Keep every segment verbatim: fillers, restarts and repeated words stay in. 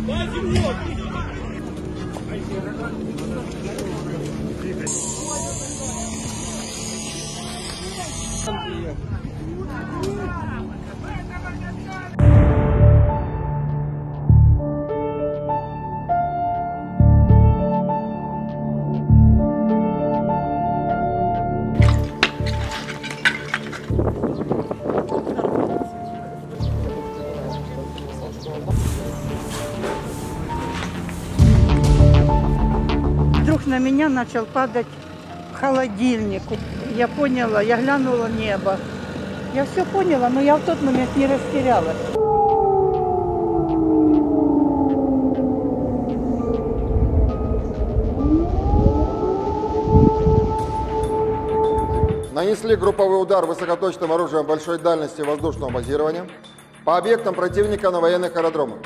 Вдруг на меня начал падать холодильник. Я поняла, я глянула в небо. Я все поняла, но я в тот момент не растерялась. Нанесли групповой удар высокоточным оружием большой дальности воздушного базирования по объектам противника на военных аэродромах.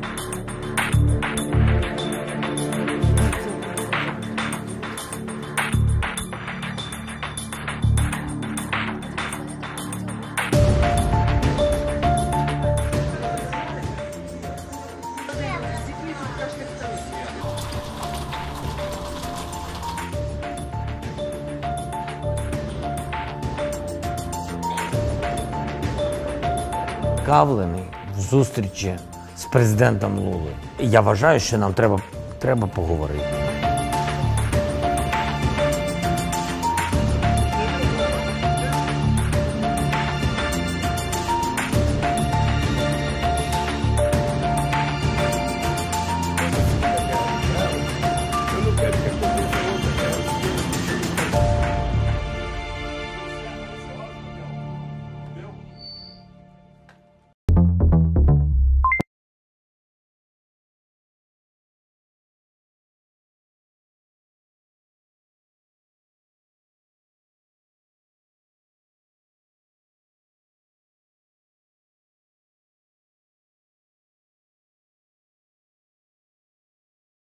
Зацікавлений в зустрічі з президентом Лулою. Я вважаю, що нам треба, треба поговорити.